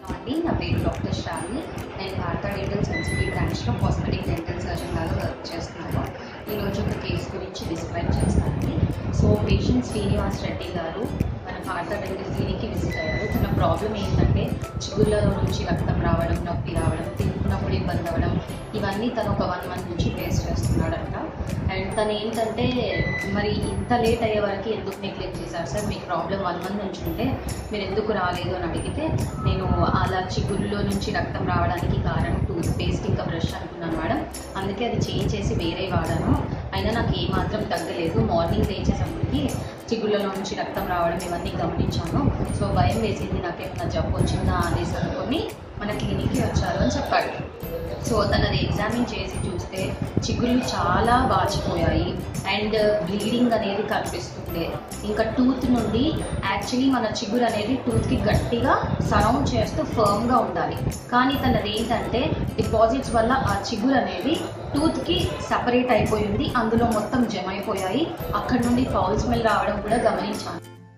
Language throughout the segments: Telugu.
నా పేరు డాక్టర్ శ్రావణి. నేను Partha Dental II బ్రాంచ్లో కాస్మెటిక్ డెంటల్ సర్జన్ లాగా వర్క్ చేస్తున్నాను. ఈరోజు ఒక కేసు గురించి డిస్క్రైబ్ చేస్తానండి. సో పేషెంట్ శ్రీనివాస్ రెడ్డి గారు మన Partha Dental క్లినిక్కి విజిట్ అయ్యారు. తన ప్రాబ్లం ఏంటంటే చిగుళ్ళలో నుంచి రక్తం రావడం, నొప్పి రావడం, తింటున్నప్పుడు ఇబ్బంది అవ్వడం, ఇవన్నీ తను ఒక 1 month నుంచి ఫేస్ చేస్తున్నాడంట. అండ్ తను ఏంటంటే మరి ఇంత లేట్ అయ్యే వరకు ఎందుకు నెగ్లెక్ట్ చేశారు సార్, మీకు ప్రాబ్లం 1 month నుంచి ఉంటే మీరు ఎందుకు రాలేదు అని అడిగితే, నేను అలా చిగుళ్ళలో నుంచి రక్తం రావడానికి కారణం టూత్ పేస్ట్ ఇంకా బ్రష్ అనుకున్నాను మేడం, అందుకే అది చేంజ్ చేసి వేరే వాడాను, అయినా నాకు ఏమాత్రం తగ్గలేదు. మార్నింగ్ లేచేసరికి చిగుళ్ళలో నుంచి రక్తం రావడం ఇవన్నీ గమనించాను. సో భయం వేసింది, నాకేమన్నా జబ్బు వచ్చిందా అనేసి అనుకొని మన క్లినిక్కి వచ్చారు అని చెప్పాడు. సో తనది ఎగ్జామిన్ చేసి చూస్తే చిగుళ్ళు చాలా వాచిపోయాయి అండ్ బ్లీడింగ్ అనేది కనిపిస్తుంది. ఇంకా టూత్ నుండి యాక్చువల్లీ మన చిగురు అనేది టూత్కి గట్టిగా సరౌండ్ చేస్తూ ఫర్మ్గా ఉండాలి, కానీ తనది ఏంటంటే డిపాజిట్స్ వల్ల ఆ చిగురు అనేది టూత్కి సపరేట్ అయిపోయింది, అందులో మొత్తం జమ అయిపోయాయి. అక్కడ నుండి ఫౌల్ స్మెల్ రావడం కూడా గమనించాను.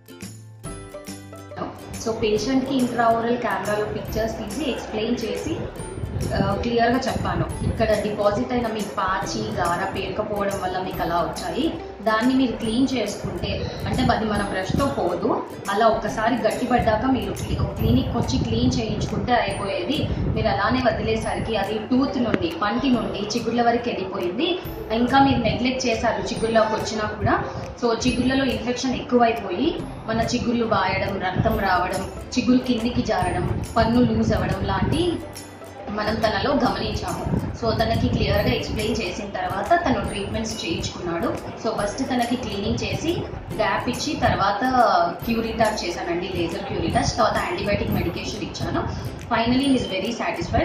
సో పేషెంట్కి ఇంట్రాఓరల్ కెమెరాలో పిక్చర్స్ తీసి ఎక్స్ప్లెయిన్ చేసి క్లియర్గా చెప్పాను, ఇక్కడ డిపాజిట్ అయిన మీ పాచి గార పేరుకపోవడం వల్ల మీకు అలా వచ్చాయి, దాన్ని మీరు క్లీన్ చేసుకుంటే అంటే అది మన బ్రష్తో పోదు, అలా ఒక్కసారి గట్టిపడ్డాక మీరు క్లినిక్ వచ్చి క్లీన్ చేయించుకుంటే అయిపోయేది, మీరు అలానే వదిలేసరికి అది టూత్ నుండి పంటి నుండి చిగుళ్ళ వరకు వెళ్ళిపోయింది, ఇంకా మీరు నెగ్లెక్ట్ చేశారు చిగుళ్ళకి వచ్చినా కూడా. సో చిగుళ్ళలో ఇన్ఫెక్షన్ ఎక్కువైపోయి మన చిగుళ్ళు బాయడం, రక్తం రావడం, చిగురు కిందికి జారడం, పన్ను లూజ్ అవ్వడం లాంటి మనం తనలో గమనించాము. సో తనకి క్లియర్గా ఎక్స్ప్లెయిన్ చేసిన తర్వాత తను ట్రీట్మెంట్స్ చేయించుకున్నాడు. సో ఫస్ట్ తనకి క్లీనింగ్ చేసి గ్యాప్ ఇచ్చి తర్వాత క్యూరిటార్ చేశానండి, లేజర్ క్యూరిటార్, తర్వాత యాంటీబయాటిక్ మెడికేషన్ ఇచ్చాను. Finally is very satisfied.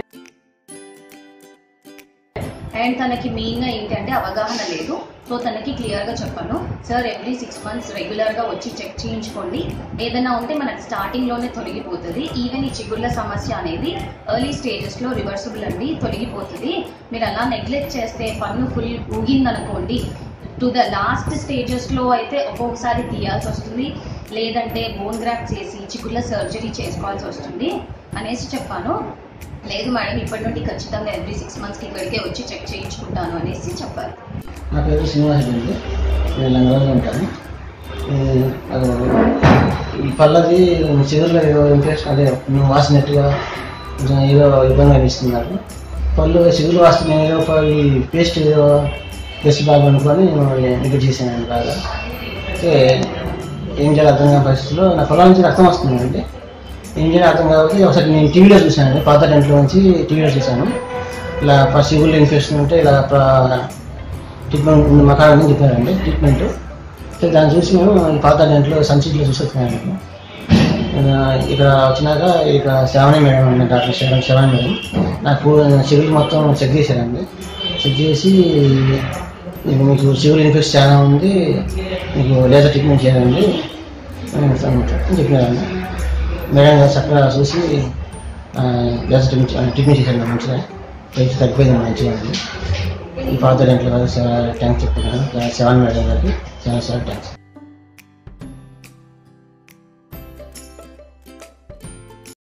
And తనకి మెయిన్గా ఏంటంటే అవగాహన లేదు. సో తనకి క్లియర్గా చెప్పాను, సార్ ఎవ్రీ 6 months రెగ్యులర్గా వచ్చి చెక్ చేయించుకోండి, ఏదైనా ఉంటే మనకి స్టార్టింగ్లోనే తొలగిపోతుంది. ఈవెన్ ఈ చిగుళ్ళ సమస్య అనేది ఎర్లీ స్టేజెస్లో రివర్సిబుల్ అండి, తొలగిపోతుంది. మీరు అలా నెగ్లెక్ట్ చేస్తే పన్ను ఫుల్ ఊగిందనుకోండి, టు ద లాస్ట్ స్టేజెస్లో అయితే ఒక్కొక్కసారి తీయాల్సి వస్తుంది, లేదంటే బోన్ గ్రాఫ్ట్ చేసి చిగుళ్ళ సర్జరీ చేసుకోవాల్సి వస్తుంది అనేసి చెప్పాను. లేదు మేడం, ఇప్పటి నుండి ఖచ్చితంగా ఎవ్రీ 6 monthsకి ఇక్కడికే వచ్చి చెక్ చేయించుకుంటాను అనేసి చెప్పారు. నా పేరు శ్రీనివాస్ రెడ్డి, నేను లంగరంలో ఉంటాను. పళ్ళది చిగురులో ఏదో ఇన్ఫెక్షన్, అదే వాసినట్టుగా కొంచెం ఏదో ఇబ్బంది అనిపిస్తున్నారు. పళ్ళు చిగురు వాస్తుంది, ఏదో ఈ పేస్ట్ ఏదో పేస్ట్ బాగా అనుకొని నెగ్లెక్ట్ చేశాను బాగా. అయితే ఏం చేయాలి అర్థం కాని పరిస్థితుల్లో నా పొలం నుంచి రక్తం వస్తుందండి, ఏం చేయాలి అర్థం కాబట్టి ఒకసారి నేను టీవీలో చూశానండి, Partha Dental నుంచి టీవీలో చూశాను. ఇలా చిగుళ్ళు ఇన్ఫెక్షన్ ఉంటే ఇలా ట్రీట్మెంట్ మా కాడ నుంచి చెప్పారండి ట్రీట్మెంట్. దాన్ని చూసి మేము Partha Dental సంచిలో చూసి వచ్చాను. ఇక్కడ వచ్చినాక ఇక్కడ శ్రావణి మేడం అండి, డాక్టర్ శ్రావణి మేడం నాకు చిగుళ్ళు మొత్తం చెక్ చేశారండి. చెక్ చేసి మీకు చిగురు ఇన్ఫెక్షన్ చాలా ఉంది, మీకు లేజర్ ట్రీట్మెంట్ చేయాలండి చెప్పినారండి. మేడం గారు చక్కగా చూసి లేజర్ ట్రీట్మెంట్ చేశాను మంచిగా, తగ్గిపోయింది మంచిగా అండి. ఈ Partha Dental గారికి చాలా థ్యాంక్స్ చెప్తున్నాను, శ్రావణి మేడం గారికి చాలా థ్యాంక్స్.